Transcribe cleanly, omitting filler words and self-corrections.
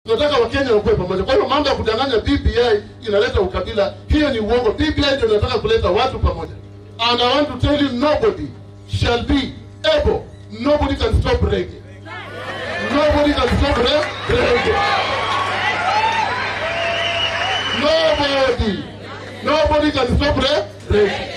Tunataka Wakenya wakuwe pamoja. Kwa hiyo mambo ya kudanganya BBI inaleta ukabila, hiyo ni uongo. BBI ndio inataka kuleta watu pamoja. And I want to tell you, nobody shall be able, nobody can stop reggae. Nobody can stop reggae. Nobody can stop reggae.